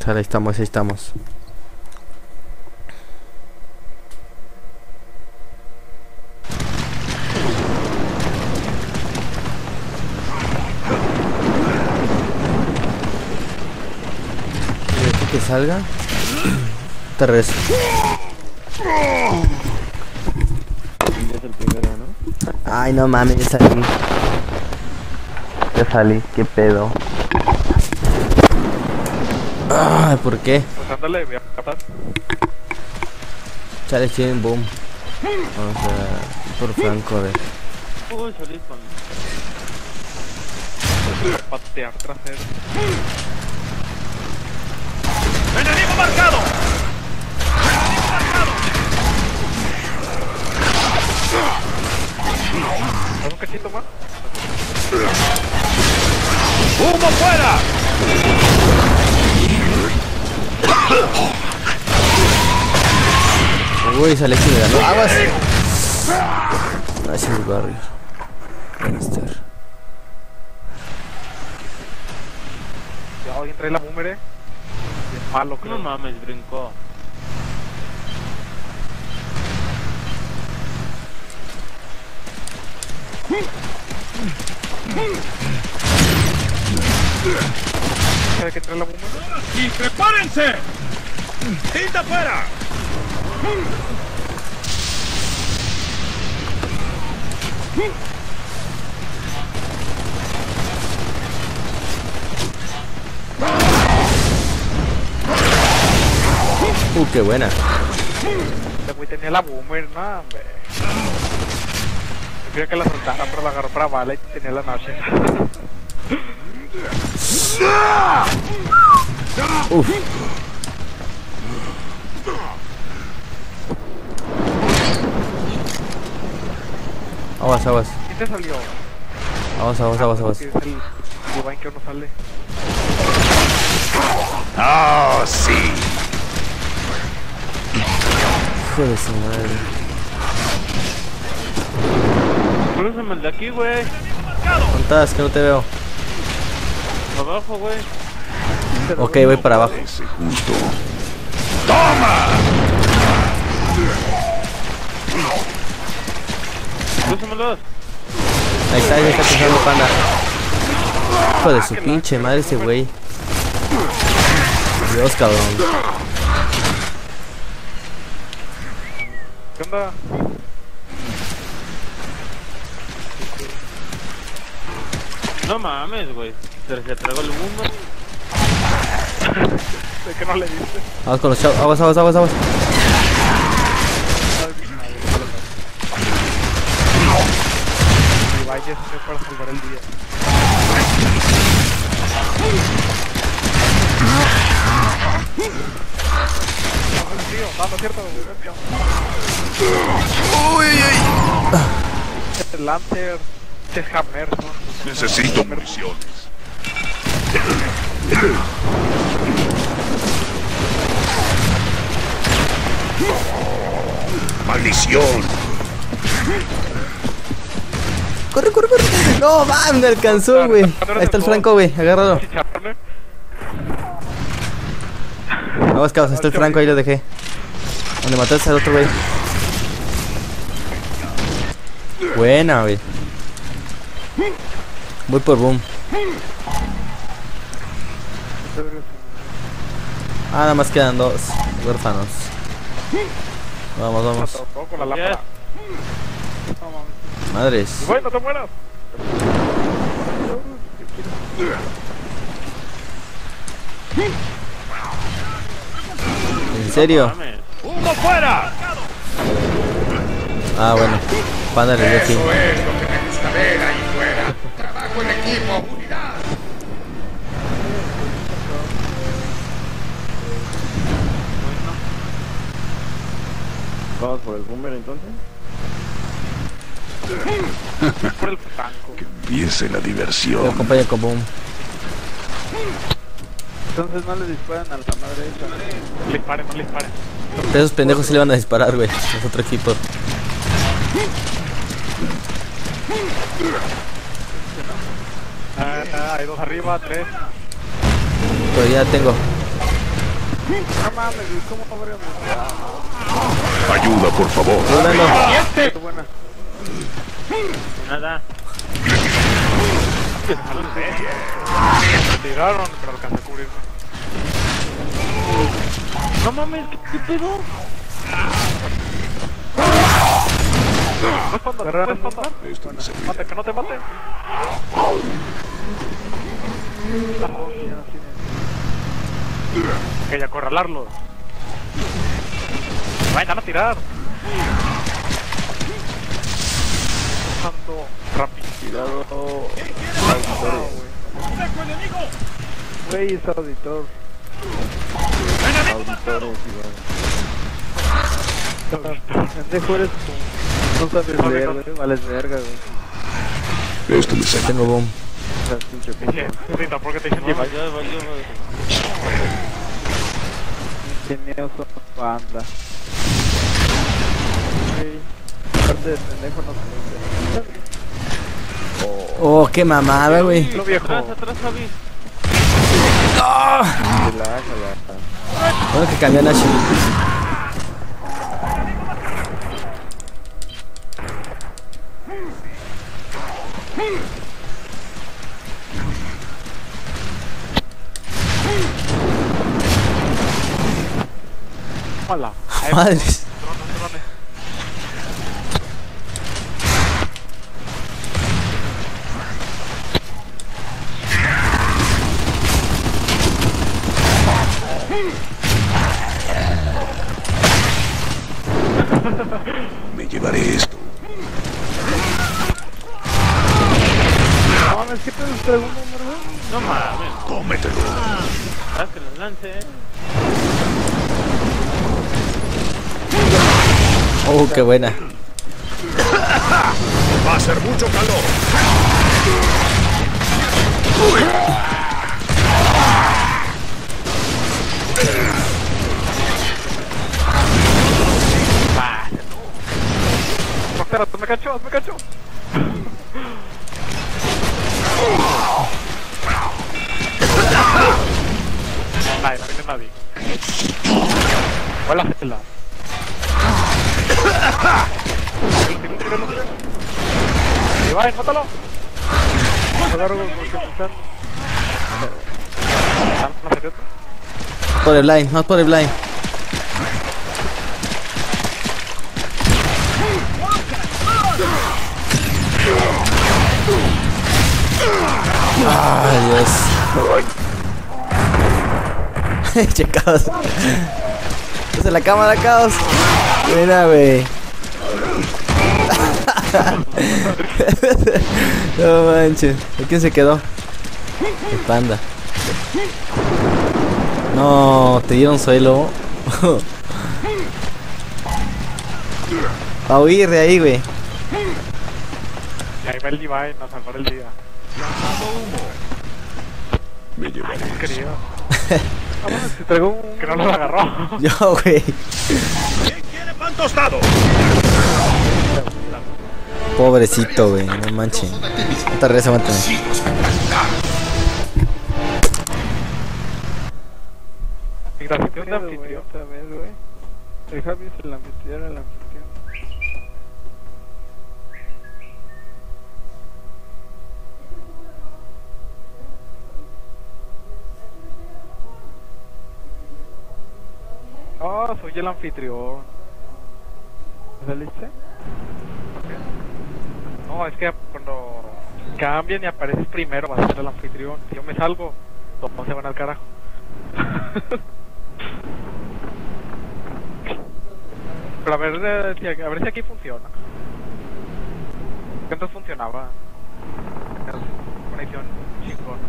Sale, ahí estamos, ahí estamos. Y aquí que salga. Te regreso. Es el primero, ¿no? Ay, no mames, ya salí. Ya salí, qué pedo. Ay, ¿por qué? Pues ándale, voy a matar. Chale, chin, boom. Vamos a por Franco, a ver. Uy, salí con... Patear trasero. ¡Enemigo marcado! ¿Haz un cachito más? ¡Humo fuera! Uy, sale que me ganó. ¡Aguas! Gracias, Warrior. Monster. Ya alguien trae la boomerang. Es malo, creo. No mames, brincó. ¿Sabe que trae la boomerang? ¡Y prepárense! ¡Tinta fuera! Qué buena. Este güey tenía la boomerang, no, hombre. Prefiero que la soltara, pero la agarró para bala y tenía la noche. Uf. Aguas, aguas. ¿Quién te salió? Aguas, aguas, aguas, aguas. Es el Divine que no sale. ¡Oh, sí! Hijo de su madre. Crúzame el de aquí, güey. ¿Dónde estás? Que no te veo. Abajo, güey. Ok, voy para abajo. Parece justo. ¡Toma! Crúzamelos. Ahí está cruzando panda. Hijo de su pinche madre ese güey. Dios, cabrón. ¿Qué onda? No mames, güey. Se tragó el mundo. ¿De qué no le diste? Vamos con los chavos. Aguas, aguas, aguas, aguas. Divine es para salvar el día. Tío, no, no es cierto, ¡Uy, uy! el Lancer, es Hammer, ¿no? Necesito municiones. ¡Maldición! Corre, corre, corre. No, va, me alcanzó, güey. Ahí está el Franco, güey. Agárralo. Chicharrón, Aguas, cabos. Ahí está el Franco, ahí lo dejé. Donde mataste al otro, güey. Buena, güey. Voy por boom. Ah, nada más quedan dos huérfanos. Vamos, vamos. todo con la lámpara. No mames. Madres. Divine, no te mueras. ¿En serio? Mames. ¡Humo fuera! Ah, bueno. Panda le dio fin. Eso es lo que me gusta ver ahí fuera. Trabajo en equipo, unidad. Vamos por el boomer entonces. Por el Franco. Que empiece la Yo diversión. acompaño con boom. Entonces no le disparan a la madre esa. No le disparen, no le disparen. Esos pendejos sí le van a disparar, güey. Es otro equipo. Hay dos arriba, tres. Pero ya tengo. No mames, güey, ¿cómo habríamos quedado? Ayuda, por favor. Ayúdalo. Qué buena. Nada. Me tiraron, pero alcancé a cubrirme. No mames, ¿qué pedo? No es panda, no es panda. Esto me servirá. Mate, que no te maten. Que ya acorralarlos. Vayan a tirar. Bajando rápido. Cuidado. Güey, es auditor. Auditores, igual. Pendejo eres tú. No sabes leer, güey. Vales verga, güey. Esto me servirá. Tengo boom. O sea, pinche puto. Ahorita, ¿por qué te dicen que No, vaya? ya valió, güey. Ingenioso panda. Güey. Aparte de pendejo no se Oh, qué mamada, güey. Lo viejo. Atrás, Javi. Relájala. Bueno que cambian a Shin. Hola. Madres. Drones. Me llevaré esto. No mames, ¿qué te segundo, verdad? No mames. Cómetelo. Haz que los lance, Oh, qué buena. Va a ser mucho calor. Espérate, me cachó, me cachó. Ay, no viene nadie. Hola, Cela. Y va, mátalo. Agarro porque me están. ¿Están secreto? Por el blind, más por el blind. Ay, Dios. Che, caos. Puse la cámara, caos. Buena, güey. No manches. ¿De quién se quedó? El panda. No, te dieron suelo. A huir de ahí, güey. Y ahí va el Divine a salvar el día. Me llevaré esto. Querido. Vámonos, si traigo un... Que no lo agarró. Yo, güey. ¿Quién quiere pan tostado? Pobrecito, güey. No manches. Te regresa, aguántame. Gracias, ¿Qué un pedo, güey? anfitrión. Otra vez, güey. El Javi es el anfitrión, el anfitrión. Oh, soy el anfitrión. ¿Saliste? No, es que cuando cambien y apareces primero vas a ser el anfitrión. Si yo me salgo, todos se van al carajo. Pero a ver, a ver si aquí funciona. ¿Qué antes funcionaba? Conexión chingona.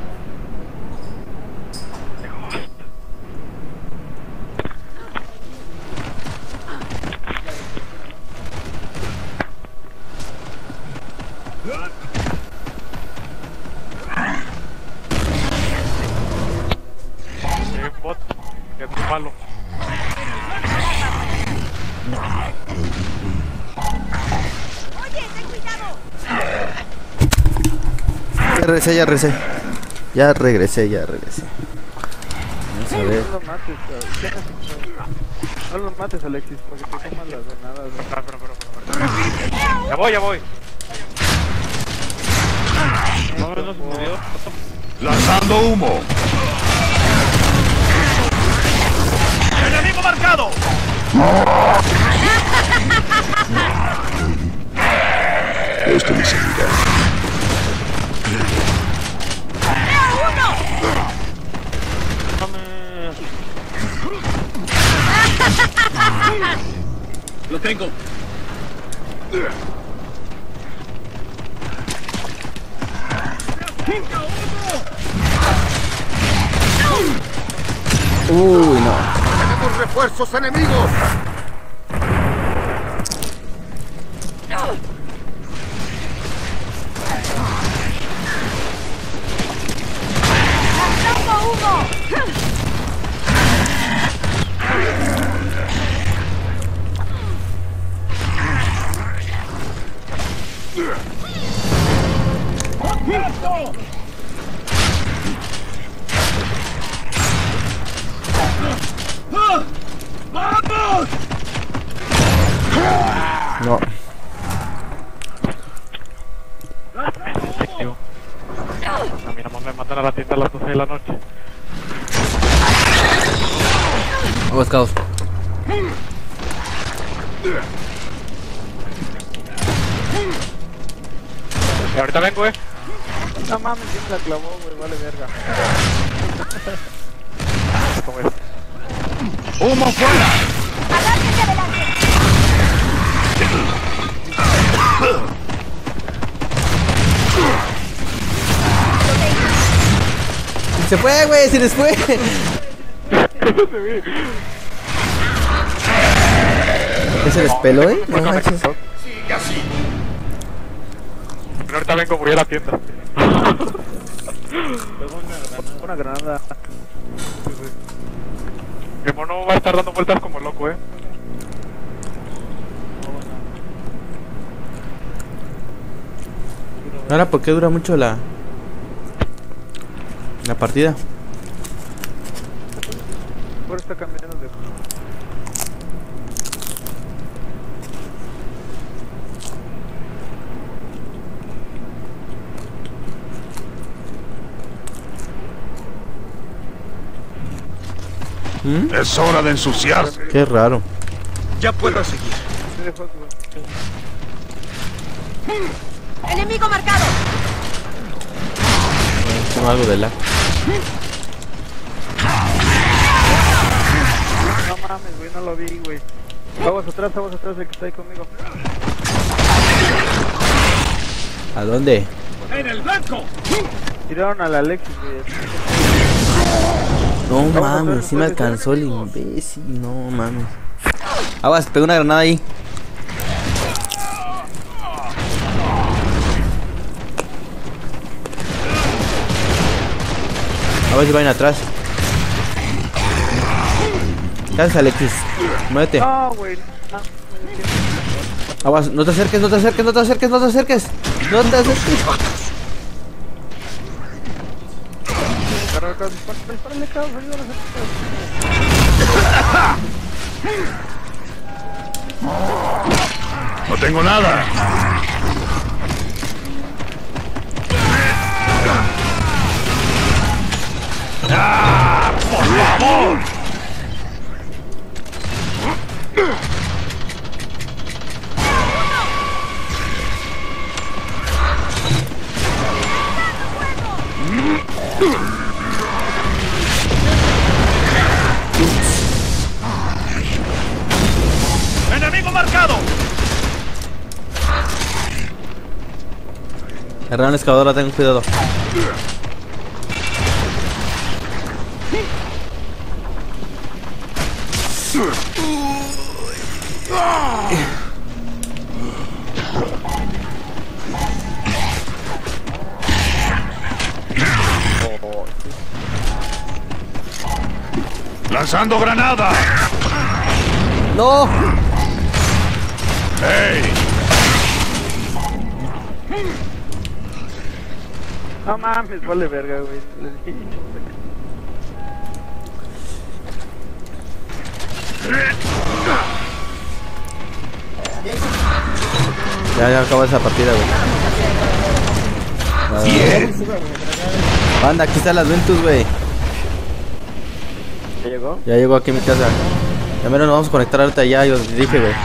Bot, que es muy malo. Ya regresé. Ya regresé. A ver. No lo mates, cabrón. No lo mates, Alexis, porque te toman las granadas. Espera. Ya voy. No, no se murió. Lanzando humo. ¡Enemigo marcado! Esto me seguirá. Mames. ¡Lo tengo! Uy, no. ¡Tenemos refuerzos enemigos! No. Efectivo. A mí nomás me mandan a la tienda a las 12 de la noche. Vamos, caos. Y ahorita vengo, No mames, ¿quién la clavó, güey? Vale verga. ¿Cómo es? ¡Humo fuera! Se fue, güey, se les fue. ¿Se les peló, No manches. Sigue así. Pero ahorita vengo, voy a la tienda. Una granada. Mi mono va a estar dando vueltas como loco, Ahora, ¿por qué dura mucho la partida? Por está cambiando de... Es hora de ensuciarse. Qué raro. Ya puedo seguir. Sí, de Fox, güey. ¡Enemigo marcado! Tengo algo de lag. No mames, güey, no lo vi, güey. Vamos atrás, el que está ahí conmigo. ¿A dónde? ¡En el blanco! Tiraron al Alexis, güey. No mames, sí me alcanzó el imbécil. No mames. Aguas, pegó una granada ahí. A ver si van atrás. ¿Qué haces, Alexis? Muévete. No, güey. No, Aguas, no te acerques, no te acerques, no te acerques, no te acerques. No te acerques. Dispárale, cabrón, ayúdanos a... No tengo nada. ¡Ah! ¡Por favor! ¡Enemigo marcado! Agarraron la excavadora, ten cuidado. ¡Lanzando granada! ¡No! ¡Hey! No mames, vale verga, güey. Ya acabó esa partida, güey. Bien. Banda, aquí están las Ventus, güey. ¿Ya llegó? Ya llegó aquí a mi casa. Ya menos nos vamos a conectar ahorita ya, yo dije, güey.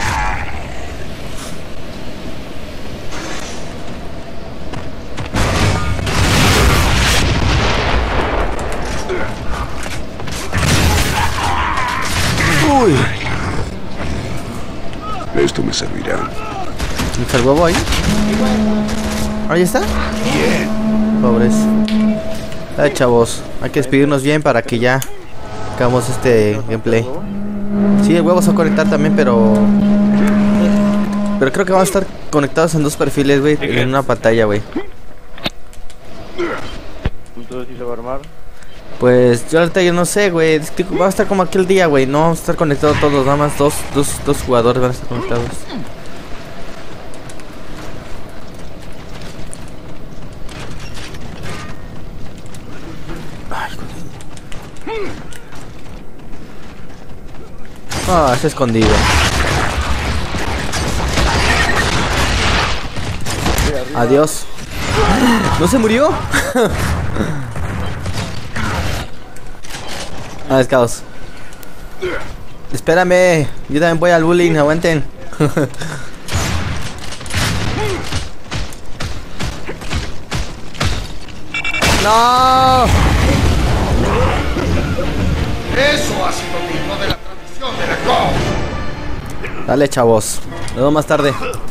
Uy. Esto me servirá. ¿Está el huevo ahí? Ahí está. Bien. Pobres. Ay, chavos, hay que despedirnos bien para que ya acabamos este gameplay. Sí, el huevo se va a conectar también, pero creo que vamos a estar conectados en dos perfiles, güey, en una pantalla, güey. Entonces sí se va a armar. Pues yo ahorita yo no sé, güey, es que va a estar como aquel día, güey. No vamos a estar conectados todos, nada más dos jugadores van a estar conectados. Ah, está escondido. Adiós. ¿No se murió? Ah, es caos. Espérame, yo también voy al bullying, aguanten. ¡No! Eso ha sido digno de la tradición de la COP. Dale, chavos. Nos vemos más tarde.